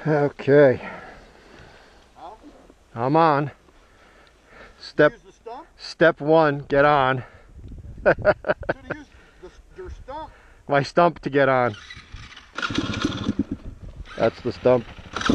Okay, I'm on. Step one, get on. Your stump. My stump to get on. That's the stump.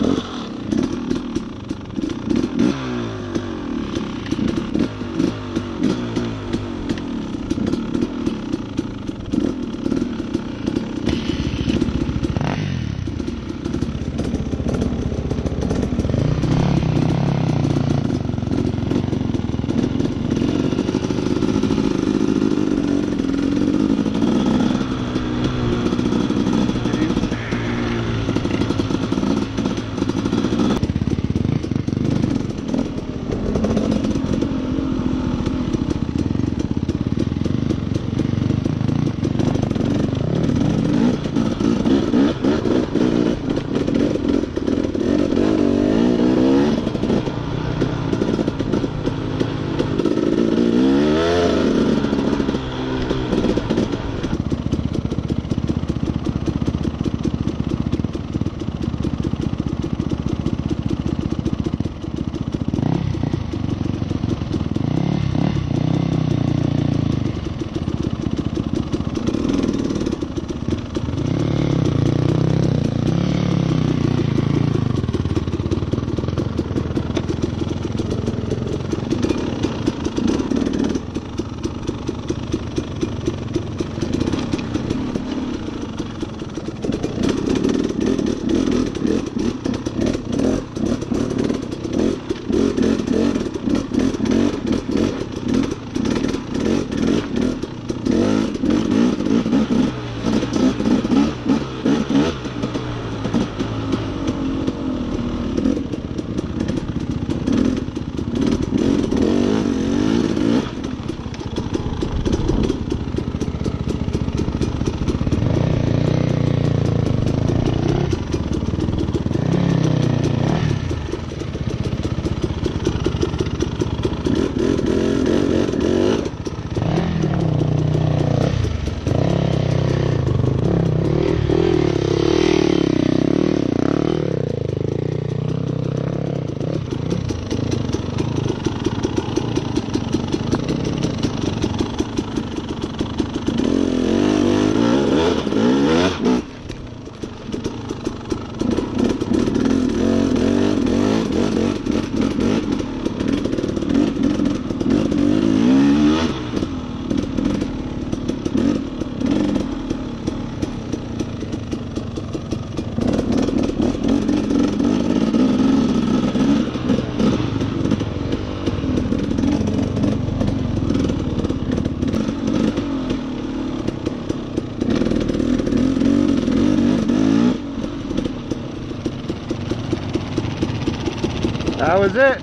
That was it.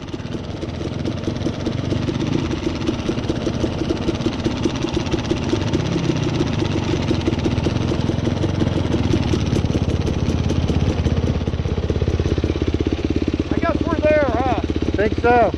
I guess we're there, huh? Think so.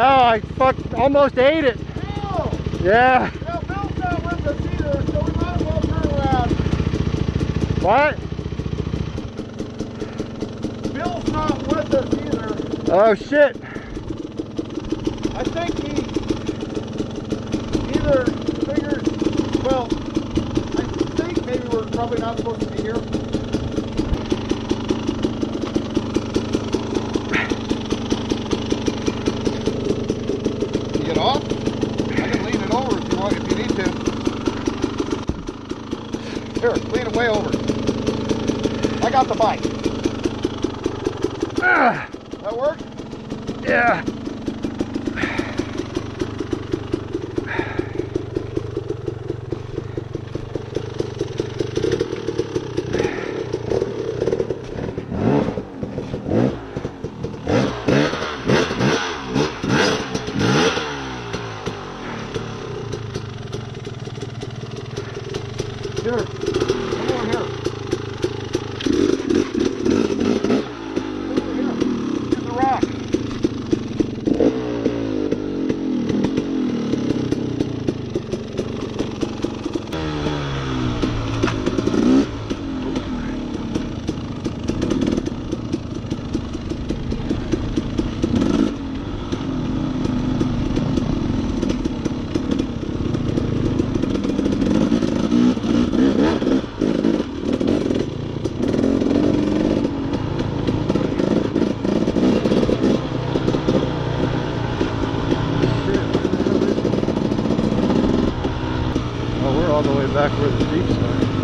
No, I almost ate it. Bill! Yeah. Yeah, Bill's not with us either, so we might as well turn around. What? Bill's not with us either. Oh shit. I think he either figures, well, I think maybe we're probably not supposed to be here. You get off? I can lean it over if you want, if you need to. Here, lean it way over. I got the bike. Ah, That work? yeah. Here, come on here. Over here. Here's the rock. Oh, we're all the way back where the Jeeps are.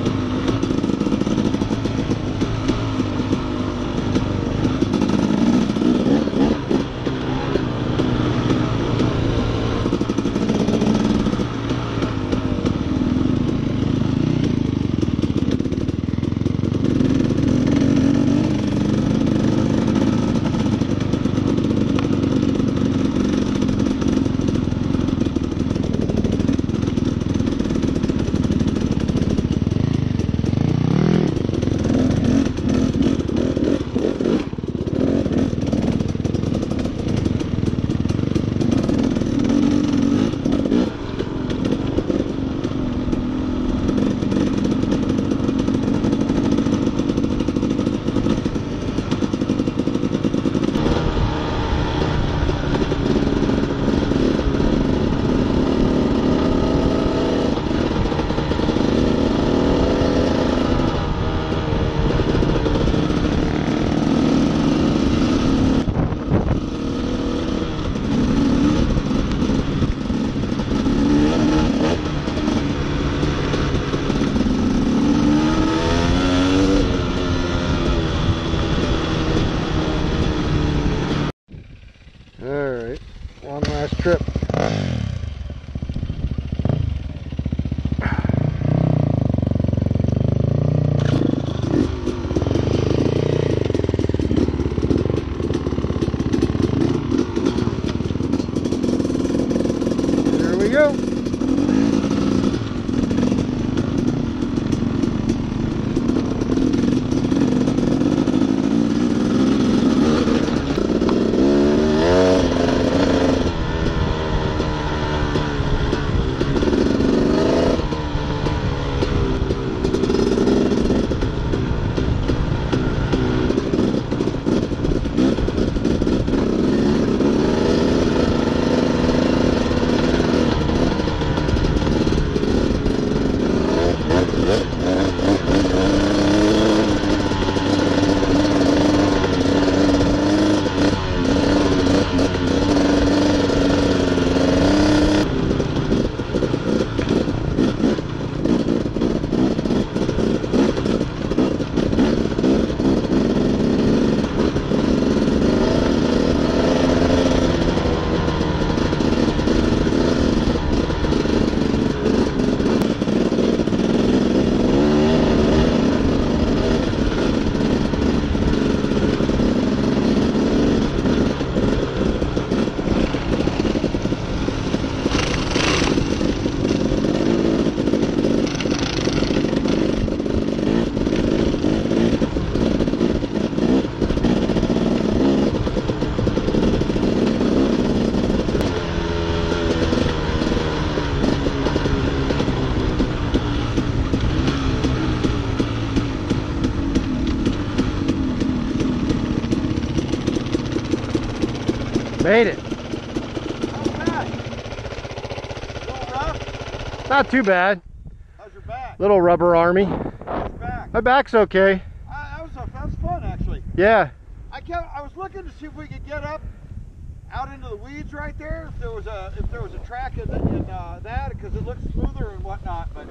Made it. How's that? A little rough? Not too bad. How's your back? Little rubber army. How's your back? My back's okay. That was fun, actually. Yeah. I was looking to see if we could get up out into the weeds right there. If there was a track in that, because it looks smoother and whatnot. But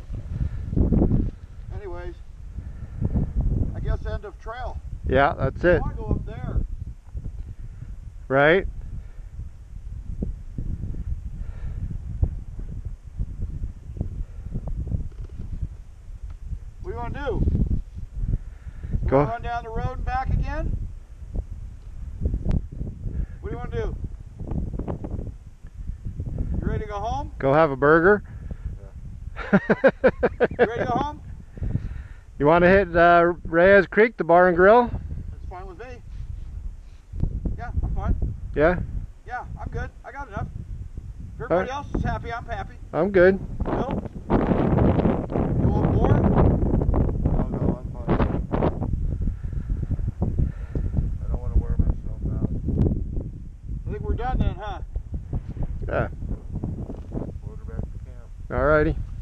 anyways, I guess end of trail. Yeah, that's it. I want to go up there. Right? What do you want to do? Go. Run down the road and back again? What do you want to do? You ready to go home? Go have a burger. You ready to go home? You want to hit Reyes Creek, the bar and grill? That's fine with me. Yeah, I'm fine. Yeah? Yeah, I'm good. I got enough. If everybody else is happy, I'm happy. I'm good. Bill? You want more? No, I'm fine. I don't want to wear myself out. I think we're done then, huh? Yeah. Quarterback to camp. Alrighty.